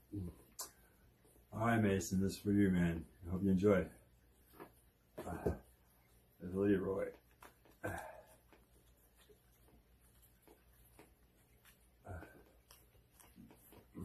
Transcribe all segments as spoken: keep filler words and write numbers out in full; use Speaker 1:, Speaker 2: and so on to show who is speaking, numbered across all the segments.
Speaker 1: All right, Mason, this is for you, man. I hope you enjoy. Uh, there's Leroy. Uh, uh, mm,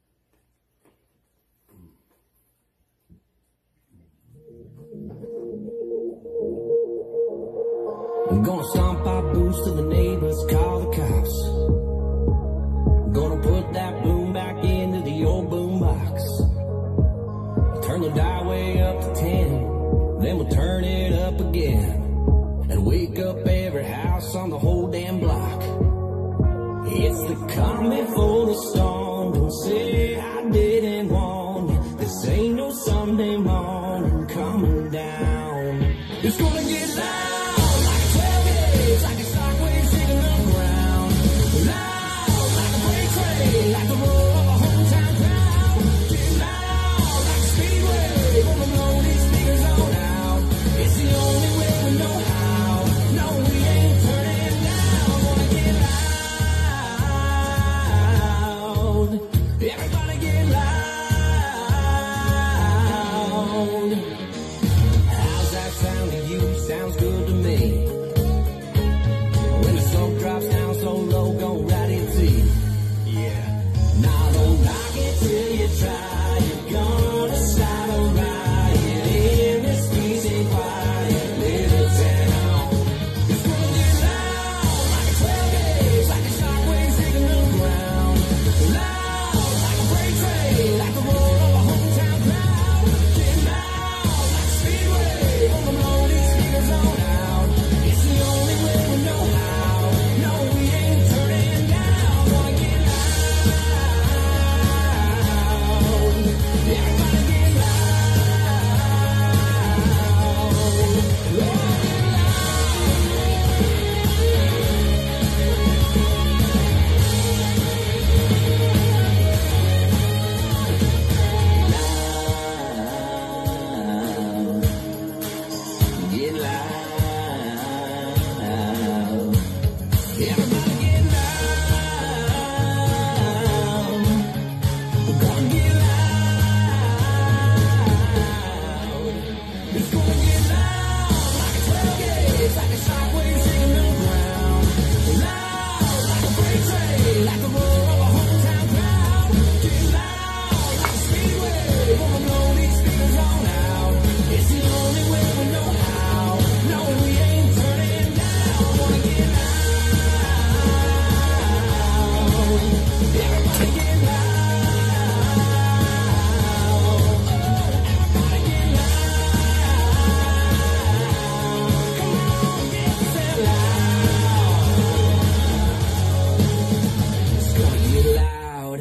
Speaker 2: mm. I'm gonna stomp our boots to the neighbors, call the cops. Gonna put that boom back into the old boom box. Turn the dial way up to ten, then we'll turn it up again, and wake up every house on the whole damn block. It's the calm before the storm. Don't say I didn't warn you. This ain't no Sunday morning coming down. It's gonna get loud like a twelve gauge, like a shockwave shaking the ground. Loud like a freight train, like the roar of a hometown crowd. Get loud like a speedway, gonna blow these speakers on out. It's the only way we know how. No, we ain't turning down. Gonna get loud. Everybody get loud. How's that sound to you? Sounds good to me. When the smoke drops down so low, gon' ride it to you. Yeah. Now don't knock it till you try. You're gonna start a riot in this peace and quiet little town. It's gonna get loud like a twelve gauge, like a shockwave shaking the ground. Loud like a freight train, like the roar of a hometown crowd. Get loud like a speedway, gonna blow these speakers on out. It's the only way we know how. No, we ain't turning down. Gonna get loud. Everybody get loud. Get loud. Everybody get loud. We're gonna get loud. It's gonna get loud like a twelve gauge, like a shockwave shaking the ground. Loud like a freight train, like the roar of a hometown crowd. Get loud like a speedway, gonna blow these speakers on out. It's the only way we know how. No, we ain't turning down. Gonna get loud. Everybody get loud. Everybody get loud. Come on, get yourself loud. It's gonna get loud.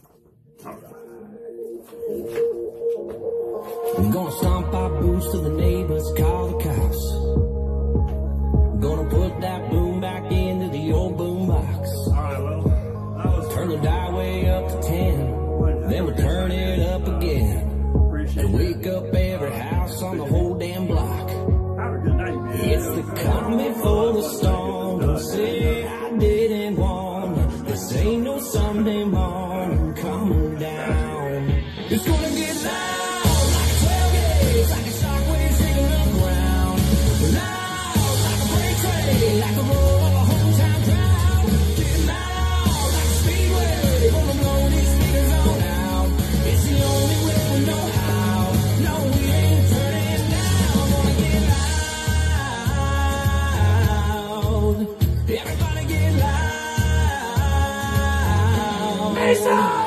Speaker 2: We're gonna stomp our boots to the neighbors, call the cops. Gonna put that boom back into the old boom box.
Speaker 1: all right, well, that was
Speaker 2: Turn the dial way up to ten, then we'll turn it up again,
Speaker 1: appreciate
Speaker 2: and
Speaker 1: it.
Speaker 2: wake up every house on the whole damn block.
Speaker 1: Have a good night, man.
Speaker 2: It's the calm before the storm. Don't say I didn't warn you. This ain't no Sunday morning coming down. It's gonna get loud like a twelve gauge, like a shockwave shaking the ground. Loud like a freight train, like the roar of a hometown crowd. Get loud like a speedway, gonna blow these speakers on out. It's the only way we know how. No, we ain't turning down. Gonna get loud. Everybody get loud. Mason!